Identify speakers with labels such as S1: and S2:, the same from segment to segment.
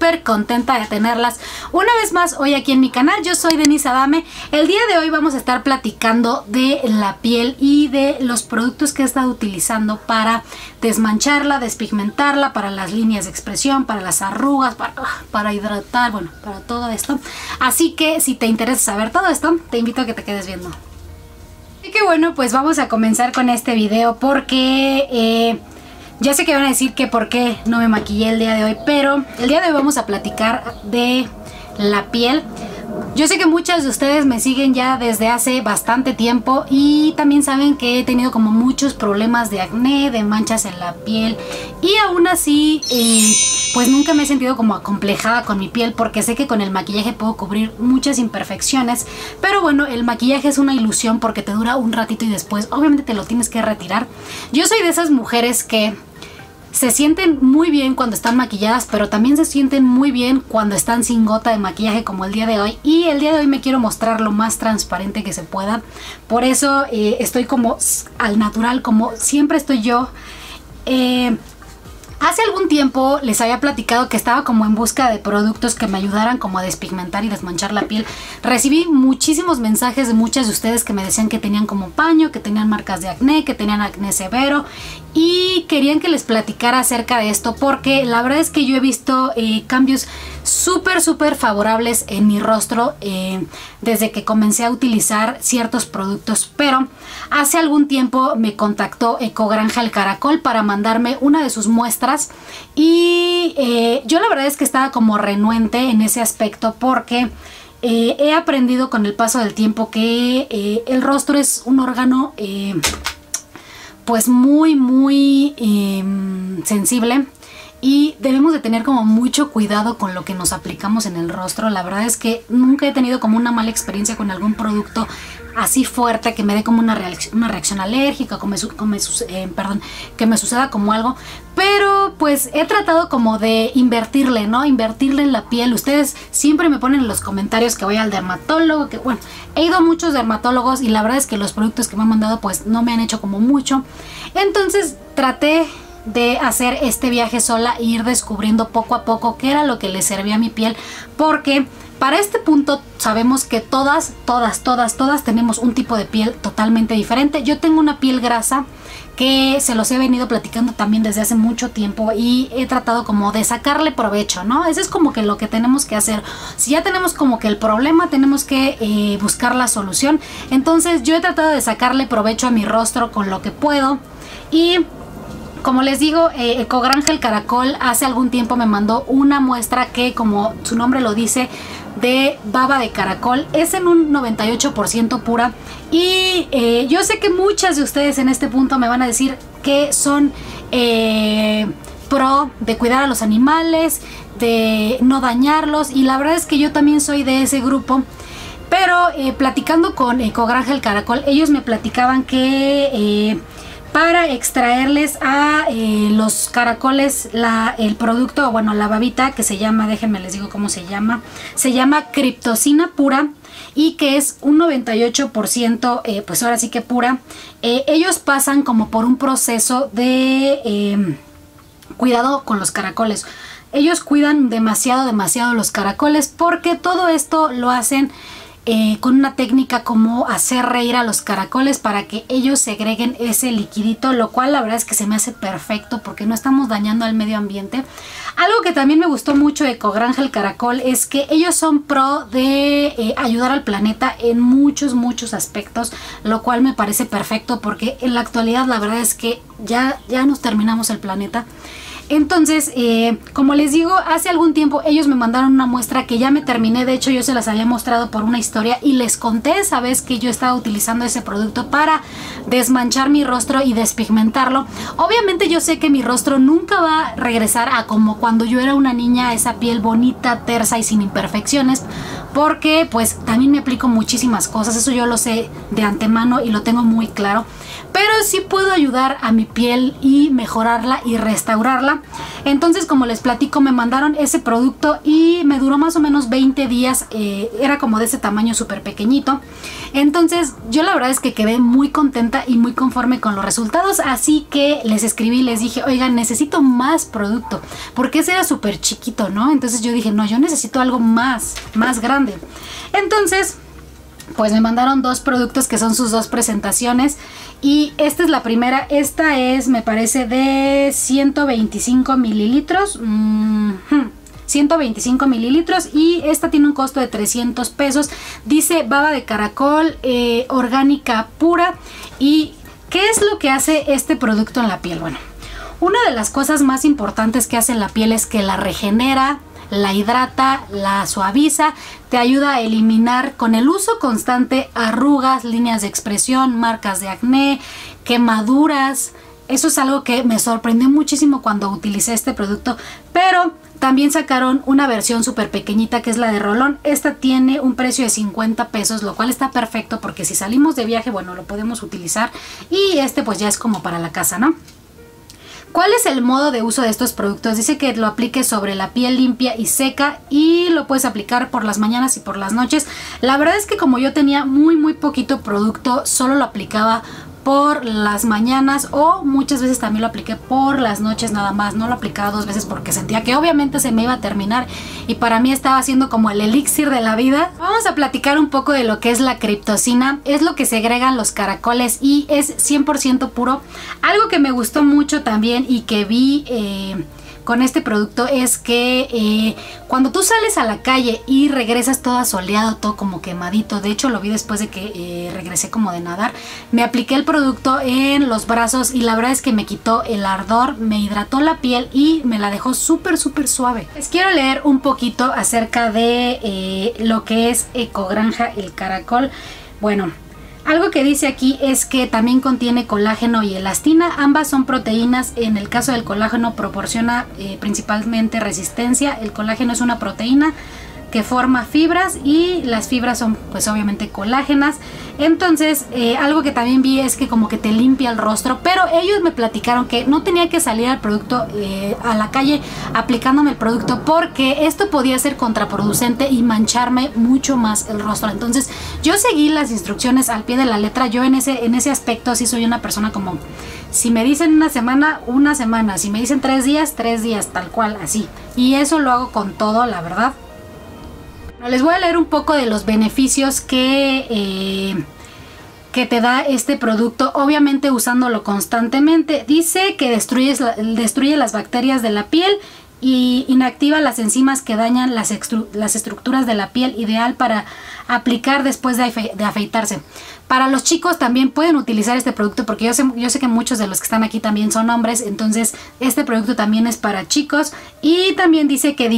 S1: súper contenta de tenerlas una vez más hoy aquí en mi canal. Yo soy Denise Adame. El día de hoy vamos a estar platicando de la piel y de los productos que he estado utilizando para desmancharla, despigmentarla, para las líneas de expresión, para las arrugas, para hidratar, bueno, para todo esto. Así que si te interesa saber todo esto, te invito a que te quedes viendo. Así que bueno, pues vamos a comenzar con este video porque ya sé que van a decir que por qué no me maquillé el día de hoy, pero el día de hoy vamos a platicar de la piel. Yo sé que muchas de ustedes me siguen ya desde hace bastante tiempo y también saben que he tenido como muchos problemas de acné, de manchas en la piel, y aún así pues nunca me he sentido como acomplejada con mi piel, porque sé que con el maquillaje puedo cubrir muchas imperfecciones. Pero bueno, el maquillaje es una ilusión porque te dura un ratito y después obviamente te lo tienes que retirar. Yo soy de esas mujeres que se sienten muy bien cuando están maquilladas, pero también se sienten muy bien cuando están sin gota de maquillaje, como el día de hoy. Y el día de hoy me quiero mostrar lo más transparente que se pueda. Por eso estoy como al natural, como siempre estoy yo. Hace algún tiempo les había platicado que estaba como en busca de productos que me ayudaran como a despigmentar y desmanchar la piel. Recibí muchísimos mensajes de muchas de ustedes que me decían que tenían como paño, que tenían marcas de acné, que tenían acné severo, y querían que les platicara acerca de esto, porque la verdad es que yo he visto cambios súper favorables en mi rostro desde que comencé a utilizar ciertos productos. Pero hace algún tiempo me contactó Ecogranja El Caracol para mandarme una de sus muestras, y yo la verdad es que estaba como renuente en ese aspecto, porque he aprendido con el paso del tiempo que el rostro es un órgano pues muy sensible, y debemos de tener como mucho cuidado con lo que nos aplicamos en el rostro. La verdad es que nunca he tenido como una mala experiencia con algún producto así fuerte que me dé como una reacción alérgica, que me suceda como algo. Pero pues he tratado como de invertirle, ¿no? Invertirle en la piel. Ustedes siempre me ponen en los comentarios que voy al dermatólogo, que bueno, he ido a muchos dermatólogos y la verdad es que los productos que me han mandado pues no me han hecho como mucho. Entonces traté de hacer este viaje sola e ir descubriendo poco a poco qué era lo que le servía a mi piel, porque para este punto sabemos que todas tenemos un tipo de piel totalmente diferente. Yo tengo una piel grasa que se los he venido platicando también desde hace mucho tiempo, y he tratado como de sacarle provecho, ¿no? Eso es como que lo que tenemos que hacer. Si ya tenemos como que el problema, tenemos que buscar la solución. Entonces yo he tratado de sacarle provecho a mi rostro con lo que puedo, y como les digo, Ecogranja El Caracol hace algún tiempo me mandó una muestra que, como su nombre lo dice, de baba de caracol. Es en un 98% pura. Y yo sé que muchas de ustedes en este punto me van a decir que son pro de cuidar a los animales, de no dañarlos. Y la verdad es que yo también soy de ese grupo. Pero platicando con Ecogranja El Caracol, ellos me platicaban que para extraerles a los caracoles el producto, bueno, la babita, que se llama, déjenme les digo cómo se llama criptosina pura, y que es un 98% pues ahora sí que pura. Ellos pasan como por un proceso de cuidado con los caracoles. Ellos cuidan demasiado los caracoles, porque todo esto lo hacen con una técnica como hacer reír a los caracoles para que ellos segreguen ese liquidito, lo cual la verdad es que se me hace perfecto porque no estamos dañando al medio ambiente. Algo que también me gustó mucho de Ecogranja El Caracol es que ellos son pro de ayudar al planeta en muchos aspectos, lo cual me parece perfecto, porque en la actualidad la verdad es que ya nos terminamos el planeta. Entonces, como les digo, hace algún tiempo ellos me mandaron una muestra que ya me terminé. De hecho, yo se las había mostrado por una historia y les conté esa vez que yo estaba utilizando ese producto para desmanchar mi rostro y despigmentarlo. Obviamente yo sé que mi rostro nunca va a regresar a como cuando yo era una niña, esa piel bonita, tersa y sin imperfecciones, porque pues también me aplico muchísimas cosas. Eso yo lo sé de antemano y lo tengo muy claro. pero sí puedo ayudar a mi piel y mejorarla y restaurarla. Entonces, como les platico, me mandaron ese producto y me duró más o menos 20 días. Era como de ese tamaño súper pequeñito. Entonces yo la verdad es que quedé muy contenta y muy conforme con los resultados, así que les escribí y les dije, oigan, necesito más producto, porque ese era súper chiquito, ¿no? Entonces yo dije, no, yo necesito algo más grande. Entonces pues me mandaron 2 productos que son sus 2 presentaciones, y esta es la primera. Esta es, me parece, de 125 mililitros. 125 mililitros, y esta tiene un costo de 300 pesos. Dice baba de caracol, orgánica pura. ¿Y qué es lo que hace este producto en la piel? Bueno, una de las cosas más importantes que hace en la piel es que la regenera, la hidrata, la suaviza, te ayuda a eliminar con el uso constante arrugas, líneas de expresión, marcas de acné, quemaduras. Eso es algo que me sorprendió muchísimo cuando utilicé este producto, pero también sacaron una versión súper pequeñita que es la de rolón. Esta tiene un precio de 50 pesos, lo cual está perfecto porque si salimos de viaje, bueno, lo podemos utilizar, y este pues ya es como para la casa, ¿no? ¿Cuál es el modo de uso de estos productos? Dice que lo apliques sobre la piel limpia y seca, y lo puedes aplicar por las mañanas y por las noches. La verdad es que como yo tenía muy poquito producto, solo lo aplicaba por las mañanas, o muchas veces también lo apliqué por las noches nada más. No lo aplicaba 2 veces porque sentía que obviamente se me iba a terminar, y para mí estaba siendo como el elixir de la vida. Vamos a platicar un poco de lo que es la criptosina. Es lo que segregan los caracoles y es 100% puro. Algo que me gustó mucho también y que vi con este producto es que cuando tú sales a la calle y regresas todo asoleado, todo como quemadito, de hecho lo vi después de que regresé como de nadar, me apliqué el producto en los brazos y la verdad es que me quitó el ardor, me hidrató la piel y me la dejó súper suave. Les quiero leer un poquito acerca de lo que es Ecogranja el caracol. Bueno, algo que dice aquí es que también contiene colágeno y elastina. Ambas son proteínas. En el caso del colágeno proporciona principalmente resistencia. El colágeno es una proteína que forma fibras y las fibras son pues obviamente colágenas. Entonces algo que también vi es que como que te limpia el rostro, pero ellos me platicaron que no tenía que salir al producto a la calle aplicándome el producto, porque esto podía ser contraproducente y mancharme mucho más el rostro. Entonces yo seguí las instrucciones al pie de la letra. Yo en ese aspecto sí soy una persona como, si me dicen una semana, si me dicen 3 días, 3 días, tal cual, así. Y eso lo hago con todo, la verdad. Les voy a leer un poco de los beneficios que te da este producto, obviamente usándolo constantemente. Dice que destruye las bacterias de la piel y inactiva las enzimas que dañan las estructuras de la piel, ideal para aplicar después de afeitarse. Para los chicos también pueden utilizar este producto, porque yo sé que muchos de los que están aquí también son hombres, entonces este producto también es para chicos. Y también dice que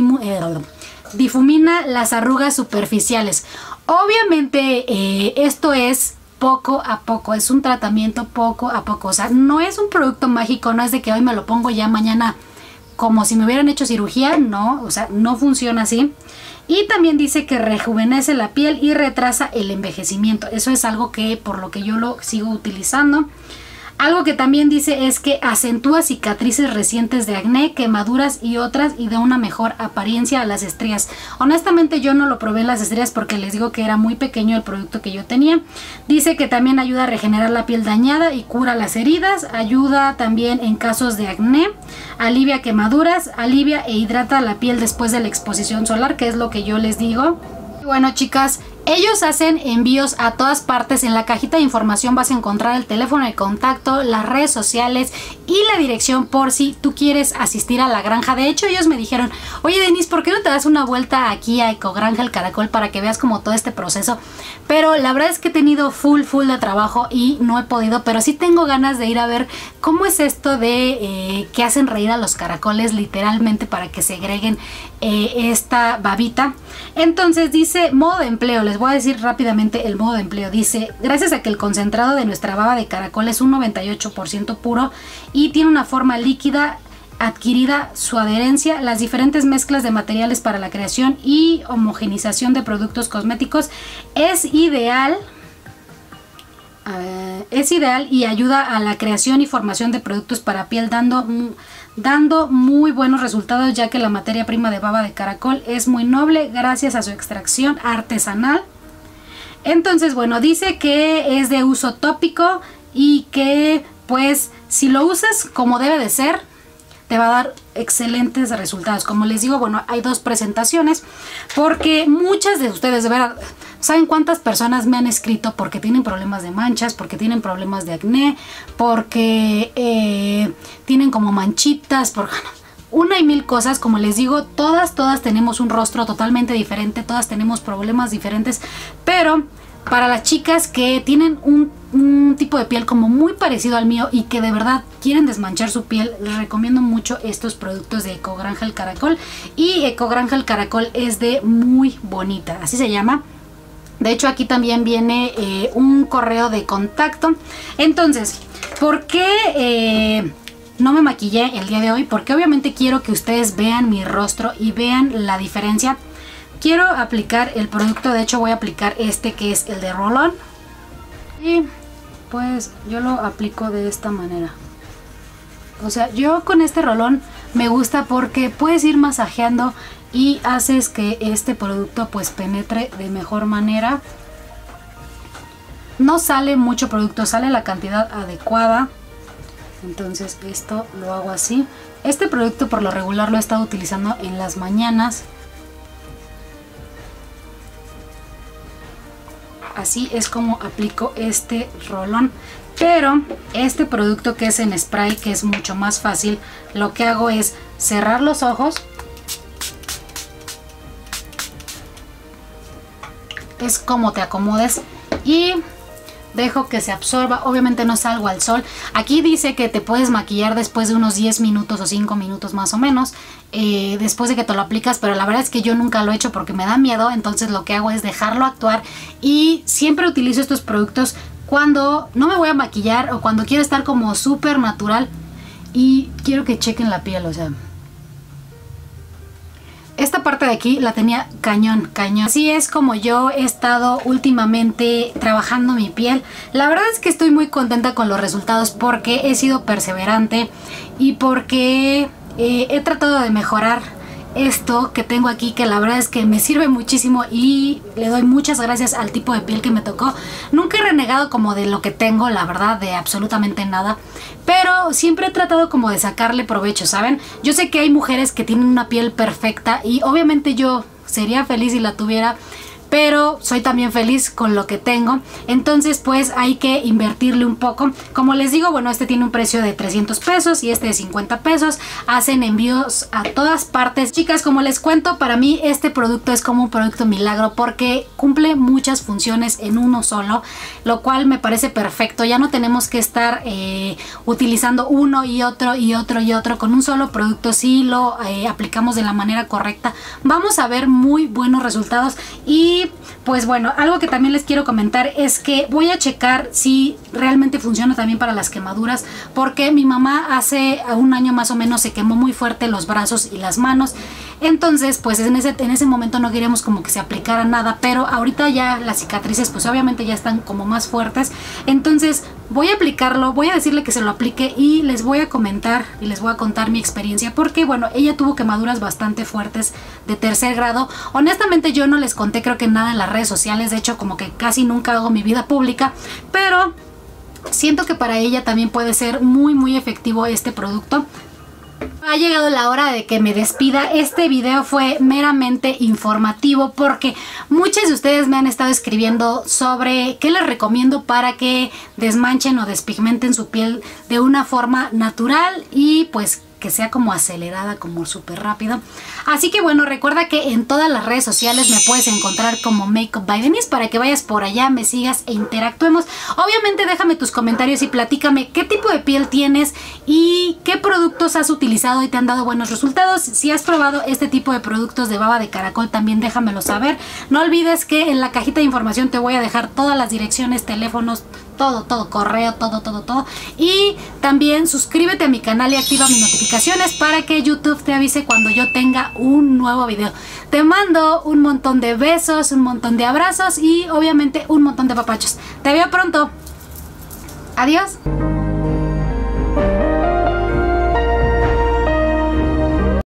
S1: difumina las arrugas superficiales. Obviamente esto es poco a poco, es un tratamiento poco a poco, o sea, no es un producto mágico, no es de que hoy me lo pongo ya mañana como si me hubieran hecho cirugía, no, o sea, no funciona así. Y también dice que rejuvenece la piel y retrasa el envejecimiento. Eso es algo que por lo que yo lo sigo utilizando. Algo que también dice es que acentúa cicatrices recientes de acné, quemaduras y otras, y da una mejor apariencia a las estrías. Honestamente yo no lo probé en las estrías porque les digo que era muy pequeño el producto que yo tenía. Dice que también ayuda a regenerar la piel dañada y cura las heridas. Ayuda también en casos de acné. Alivia quemaduras, alivia e hidrata la piel después de la exposición solar, que es lo que yo les digo. Bueno, chicas, ellos hacen envíos a todas partes. En la cajita de información vas a encontrar el teléfono de contacto, las redes sociales y la dirección por si tú quieres asistir a la granja. De hecho, ellos me dijeron, oye Denise, ¿por qué no te das una vuelta aquí a Ecogranja el Caracol para que veas como todo este proceso? Pero la verdad es que he tenido full de trabajo y no he podido, pero sí tengo ganas de ir a ver cómo es esto de que hacen reír a los caracoles literalmente para que segreguen esta babita. Entonces dice modo de empleo. Les voy a decir rápidamente el modo de empleo. Dice, gracias a que el concentrado de nuestra baba de caracol es un 98% puro y tiene una forma líquida adquirida, su adherencia, las diferentes mezclas de materiales para la creación y homogenización de productos cosméticos, es ideal. es ideal y ayuda a la creación y formación de productos para piel, dando muy buenos resultados, ya que la materia prima de baba de caracol es muy noble gracias a su extracción artesanal. Entonces, bueno, dice que es de uso tópico y que pues si lo usas como debe de ser, te va a dar excelentes resultados. Como les digo, bueno, hay dos presentaciones porque muchas de ustedes, de verdad, ¿saben cuántas personas me han escrito porque tienen problemas de manchas, porque tienen problemas de acné, porque tienen como manchitas, por una y mil cosas? Como les digo, todas tenemos un rostro totalmente diferente, todas tenemos problemas diferentes, pero para las chicas que tienen un tipo de piel como muy parecido al mío y que de verdad quieren desmanchar su piel, les recomiendo mucho estos productos de Ecogranja el Caracol. Y Ecogranja el Caracol es de Muy Bonita, así se llama. De hecho, aquí también viene un correo de contacto. Entonces, ¿por qué no me maquillé el día de hoy? Porque obviamente quiero que ustedes vean mi rostro y vean la diferencia. Quiero aplicar el producto, de hecho voy a aplicar este que es el de Roll-On. Y pues yo lo aplico de esta manera. O sea, yo con este rolón me gusta porque puedes ir masajeando y haces que este producto pues penetre de mejor manera. No sale mucho producto, sale la cantidad adecuada. Entonces esto lo hago así. Este producto por lo regular lo he estado utilizando en las mañanas. Así es como aplico este rolón. Pero este producto que es en spray, que es mucho más fácil, lo que hago es cerrar los ojos. Es como te acomodes y dejo que se absorba. Obviamente no salgo al sol. Aquí dice que te puedes maquillar después de unos 10 minutos o 5 minutos más o menos, después de que te lo aplicas, pero la verdad es que yo nunca lo he hecho porque me da miedo. Entonces lo que hago es dejarlo actuar y siempre utilizo estos productos cuando no me voy a maquillar o cuando quiero estar como súper natural y quiero que chequen la piel. O sea, esta parte de aquí la tenía cañón. Así es como yo he estado últimamente trabajando mi piel. La verdad es que estoy muy contenta con los resultados porque he sido perseverante y porque he tratado de mejorar esto que tengo aquí, que la verdad es que me sirve muchísimo y le doy muchas gracias al tipo de piel que me tocó. Nunca he renegado como de lo que tengo, la verdad, de absolutamente nada, pero siempre he tratado como de sacarle provecho, ¿saben? Yo sé que hay mujeres que tienen una piel perfecta y obviamente yo sería feliz si la tuviera, pero soy también feliz con lo que tengo. Entonces pues hay que invertirle un poco. Como les digo, bueno, este tiene un precio de 300 pesos y este de 50 pesos. Hacen envíos a todas partes. Chicas, como les cuento, para mí este producto es como un producto milagro porque cumple muchas funciones en uno solo, lo cual me parece perfecto. Ya no tenemos que estar utilizando uno y otro y otro y otro. Con un solo producto, si lo aplicamos de la manera correcta, vamos a ver muy buenos resultados. Y pues bueno, algo que también les quiero comentar es que voy a checar si realmente funciona también para las quemaduras, porque mi mamá hace un año más o menos se quemó muy fuerte los brazos y las manos. Entonces pues en ese momento no queríamos como que se aplicara nada, pero ahorita ya las cicatrices pues obviamente ya están como más fuertes. Entonces voy a aplicarlo, voy a decirle que se lo aplique y les voy a comentar y les voy a contar mi experiencia, porque bueno, ella tuvo quemaduras bastante fuertes de 3er grado. Honestamente yo no les conté creo que nada en las redes sociales, de hecho como que casi nunca hago mi vida pública, pero siento que para ella también puede ser muy efectivo este producto. Ha llegado la hora de que me despida. Este video fue meramente informativo porque muchas de ustedes me han estado escribiendo sobre qué les recomiendo para que desmanchen o despigmenten su piel de una forma natural y pues que sea como acelerada, como súper rápido. Así que bueno, recuerda que en todas las redes sociales me puedes encontrar como Makeup by Denise para que vayas por allá, me sigas e interactuemos. Obviamente déjame tus comentarios y platícame qué tipo de piel tienes y qué productos has utilizado y te han dado buenos resultados. Si has probado este tipo de productos de baba de caracol, también déjamelo saber. No olvides que en la cajita de información te voy a dejar todas las direcciones, teléfonos, todo, correo, todo. Y también suscríbete a mi canal y activa mis notificaciones para que YouTube te avise cuando yo tenga un nuevo video. Te mando un montón de besos, un montón de abrazos y obviamente un montón de papachos. Te veo pronto. Adiós.